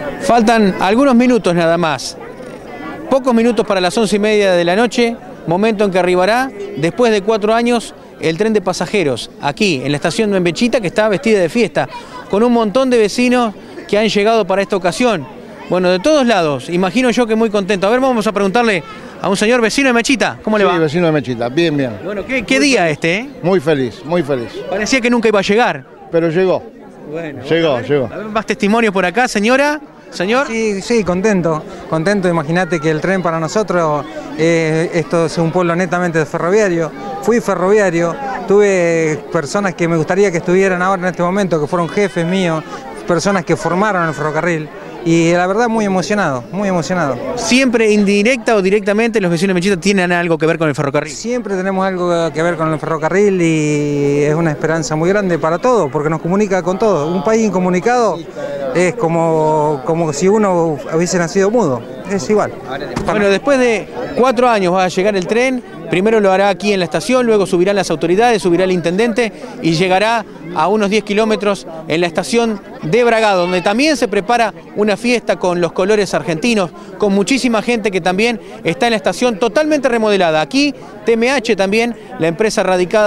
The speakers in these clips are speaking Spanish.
Faltan algunos minutos nada más. Pocos minutos para las 11:30 de la noche, momento en que arribará, después de 4 años, el tren de pasajeros, aquí en la estación de Mechita, que está vestida de fiesta, con un montón de vecinos que han llegado para esta ocasión. Bueno, de todos lados, imagino yo que muy contento. A ver, vamos a preguntarle a un señor vecino de Mechita, ¿cómo le va? Sí, vecino de Mechita, bien, bien. Bueno, ¿qué día este, eh? Muy feliz, muy feliz. Parecía que nunca iba a llegar. Pero llegó. Bueno, llegó. A ver, más testimonios por acá, señora. ¿Señor? Sí, contento. Imagínate que el tren para nosotros, esto es un pueblo netamente ferroviario. Fui ferroviario, tuve personas que me gustaría que estuvieran ahora en este momento, que fueron jefes míos, personas que formaron el ferrocarril. Y la verdad muy emocionado, muy emocionado. ¿Siempre indirecta o directamente los vecinos de Mechita tienen algo que ver con el ferrocarril? Siempre tenemos algo que ver con el ferrocarril y es una esperanza muy grande para todos, porque nos comunica con todo. Un país incomunicado es como si uno hubiese nacido mudo, es igual. Bueno, después de 4 años va a llegar el tren. Primero lo hará aquí en la estación, luego subirán las autoridades, subirá el intendente y llegará a unos 10 kilómetros en la estación de Bragado, donde también se prepara una fiesta con los colores argentinos, con muchísima gente que también está en la estación totalmente remodelada. Aquí TMH también, la empresa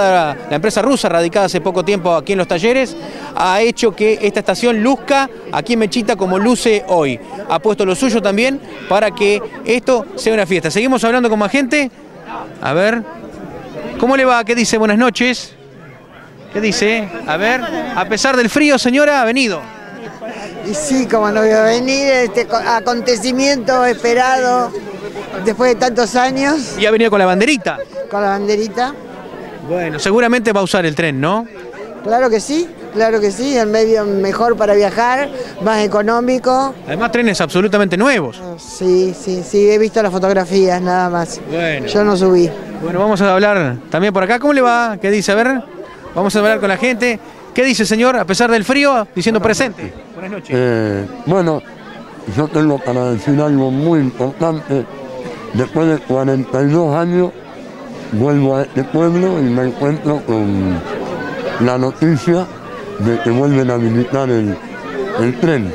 rusa radicada hace poco tiempo aquí en Los Talleres, ha hecho que esta estación luzca aquí en Mechita como luce hoy. Ha puesto lo suyo también para que esto sea una fiesta. Seguimos hablando con más gente. A ver, ¿cómo le va? ¿Qué dice? Buenas noches. ¿Qué dice? A ver, a pesar del frío, señora, ha venido. Y sí, como no voy a venir, este acontecimiento esperado después de tantos años. ¿Y ha venido con la banderita? Con la banderita. Bueno, seguramente va a usar el tren, ¿no? Claro que sí, el medio mejor para viajar, más económico. Además, trenes absolutamente nuevos. Sí, he visto las fotografías, nada más. Bueno. Yo no subí. Bueno, vamos a hablar también por acá. ¿Cómo le va? ¿Qué dice? A ver, vamos a hablar con la gente. ¿Qué dice, señor? A pesar del frío, diciendo presente. Buenas noches. Bueno, yo tengo para decir algo muy importante. Después de 42 años, vuelvo a este pueblo y me encuentro con la noticia de que vuelven a habilitar el tren.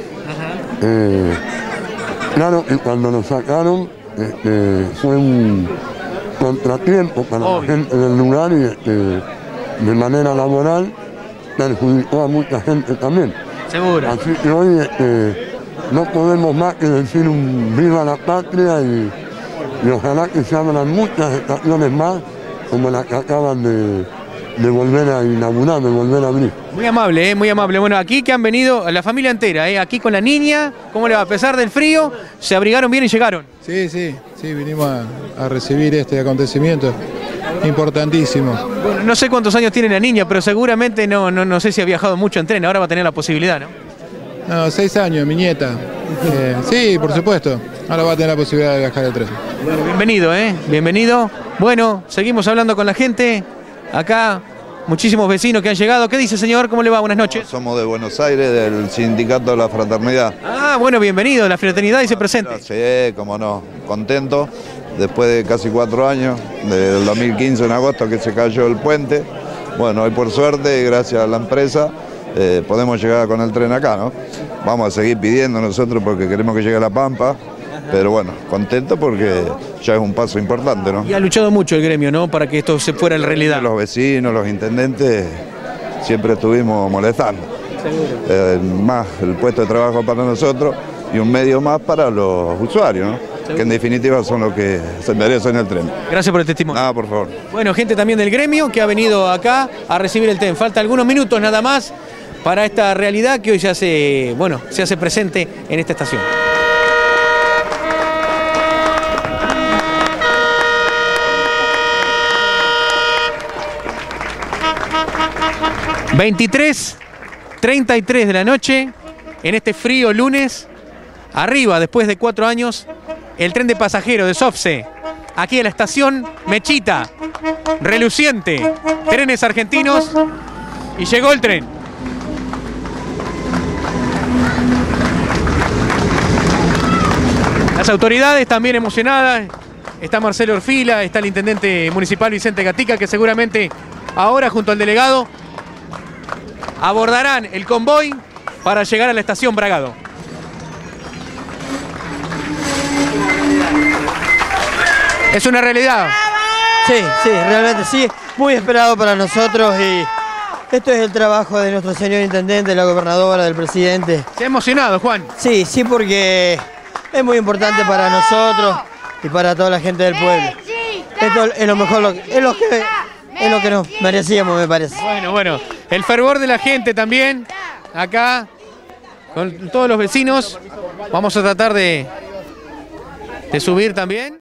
Claro que cuando lo sacaron fue un contratiempo para la gente del lugar y de manera laboral perjudicó a mucha gente también. Seguro. Así que hoy no podemos más que decir un viva la patria y ojalá que se abran muchas estaciones más como las que acaban de volver a inaugurar, de volver a abrir. Muy amable, muy amable. Bueno, aquí que han venido la familia entera, aquí con la niña, ¿cómo le va? A pesar del frío, se abrigaron bien y llegaron. Sí, vinimos a recibir este acontecimiento importantísimo. Bueno, no sé cuántos años tiene la niña, pero seguramente no sé si ha viajado mucho en tren, ahora va a tener la posibilidad, ¿no? No, 6 años, mi nieta. Sí, por supuesto, ahora va a tener la posibilidad de viajar en tren. Bueno, bienvenido, bienvenido. Bueno, seguimos hablando con la gente. Acá, muchísimos vecinos que han llegado. ¿Qué dice, señor? ¿Cómo le va? Buenas noches. Somos de Buenos Aires, del Sindicato de la Fraternidad. Ah, bueno, bienvenido. La fraternidad dice presente. Sí, cómo no. Contento. Después de casi 4 años, del 2015 en agosto que se cayó el puente. Bueno, hoy por suerte, gracias a la empresa, podemos llegar con el tren acá, ¿no? Vamos a seguir pidiendo nosotros porque queremos que llegue a La Pampa. Pero bueno, contento porque ya es un paso importante, ¿no? Y ha luchado mucho el gremio, ¿no? Para que esto se fuera en realidad. Los vecinos, los intendentes, siempre estuvimos molestando. Más el puesto de trabajo para nosotros y un medio más para los usuarios, ¿no? Seguro. Que en definitiva son los que se merecen el tren. Gracias por el testimonio. Nada, por favor. Bueno, gente también del gremio que ha venido acá a recibir el tren. Falta algunos minutos nada más para esta realidad que hoy se hace presente en esta estación. 23:33 de la noche, en este frío lunes, arriba, después de 4 años, el tren de pasajeros de SOFCE, aquí en la estación Mechita, reluciente, trenes argentinos, y llegó el tren. Las autoridades también emocionadas, está Marcelo Orfila, está el intendente municipal Vicente Gatica, que seguramente ahora junto al delegado abordarán el convoy para llegar a la estación Bragado. Es una realidad. Sí, realmente sí, muy esperado para nosotros y esto es el trabajo de nuestro señor intendente, de la gobernadora, del presidente. ¿Se ha emocionado, Juan? Sí, porque es muy importante para nosotros y para toda la gente del pueblo. Esto es lo mejor, es lo que nos merecíamos, me parece. Bueno, el fervor de la gente también, acá, con todos los vecinos, vamos a tratar de subir también.